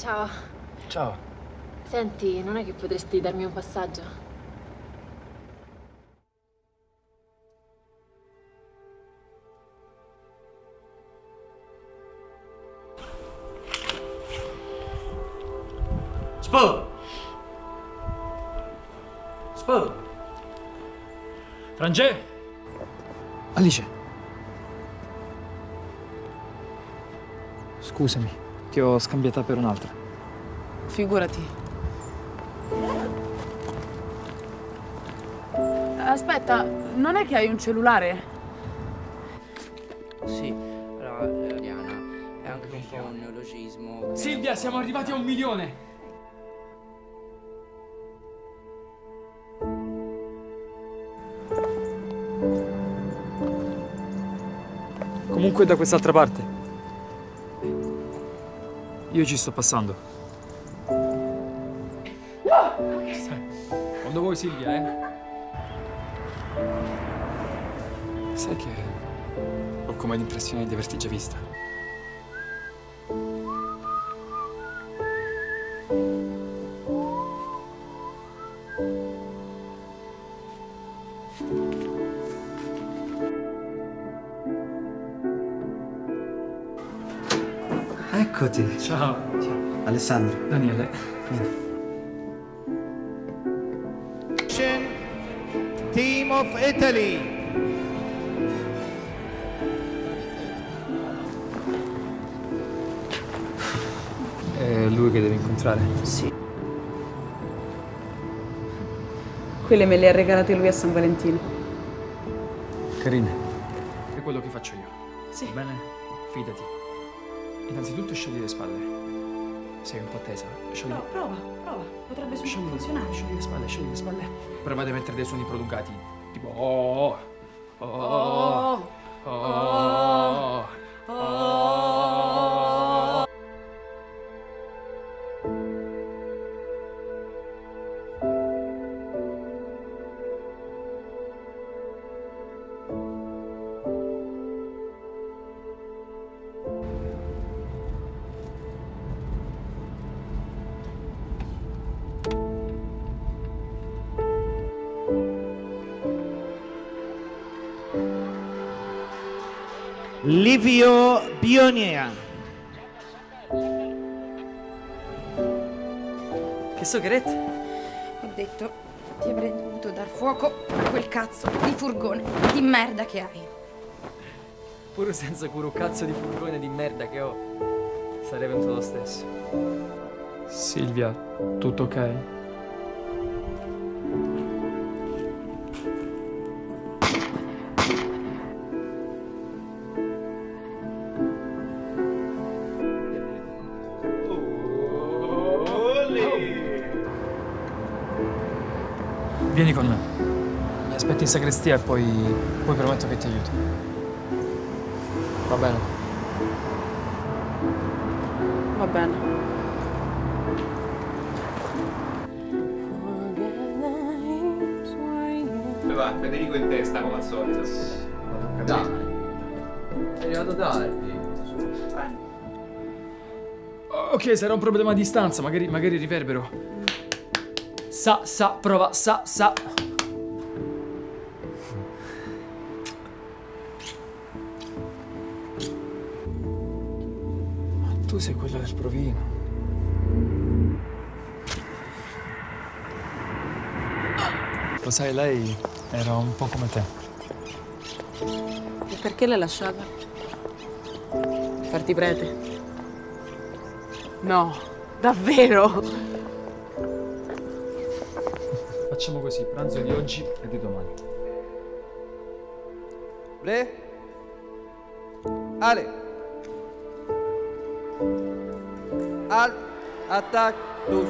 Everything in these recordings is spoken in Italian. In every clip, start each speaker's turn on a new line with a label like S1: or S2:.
S1: Ciao.
S2: Ciao.
S1: Senti, non è che potresti darmi un passaggio?
S2: Spo! Frangè! Alice! Scusami, ti ho scambiata per un'altra.
S3: Figurati. Aspetta, non è che hai un cellulare?
S4: Sì, però Diana, è anche un po' un neologismo.
S2: Silvia, siamo arrivati a 1 milione! Comunque da quest'altra parte. Io ci sto passando. Quando vuoi, Silvia, Sai che ho come l'impressione di averti già vista.
S5: Eccoti.
S2: Ciao.
S5: Ciao. Alessandro.
S2: Daniele.
S5: Vieni.
S6: Team of Italy.
S2: È lui che devi incontrare.
S3: Sì. Quelle me le ha regalate lui a San Valentino.
S2: Carine. È quello che faccio io.
S3: Sì.
S2: Va bene? Fidati. Innanzitutto sciogli le spalle. Sei un po' tesa. Sciogli...
S3: No, prova. Potrebbe funzionare.
S2: Sciogli le spalle. Provate a mettere dei suoni prolungati. Tipo oh.
S6: Livio Bioniera.
S5: Che so, Gareth?
S7: Ho detto, ti avrei dovuto dar fuoco a quel cazzo di furgone di merda che hai.
S5: Pure senza curo cazzo di furgone di merda che ho, sarei venuto lo stesso.
S2: Silvia, tutto ok? Vieni con me. Mi aspetti in sagrestia e poi prometto che ti aiuto. Va bene?
S3: Va bene.
S8: Va, Federico in testa come al solito.
S5: Dai. Sei arrivato tardi.
S2: Ok, sarà un problema a distanza, magari riverbero. Prova, sa. Ma tu sei quella del provino. Lo sai, lei era un po' come te.
S3: E perché l'hai lasciata? Farti prete? No, davvero?
S2: Facciamo così, pranzo di oggi e di domani.
S6: Bre. Ale. Al. Attack. Dus.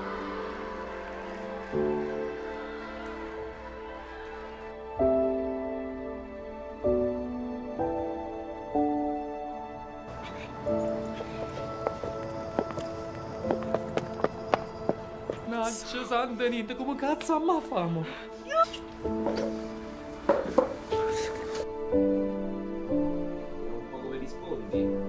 S2: Naccio Sandenit, come cazzo a famo?
S8: Un po' come rispondi.